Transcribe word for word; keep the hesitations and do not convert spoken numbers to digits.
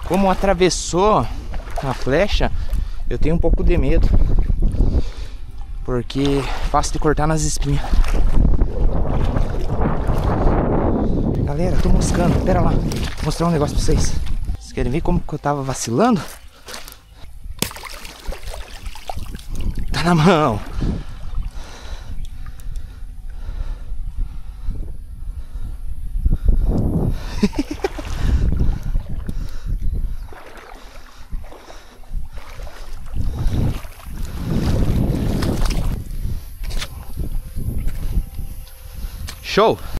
Como atravessou a flecha, eu tenho um pouco de medo, porque é fácil de cortar nas espinhas. Galera, tô moscando, pera lá, vou mostrar um negócio pra vocês. Vocês querem ver como que eu tava vacilando? Tá na mão. Show!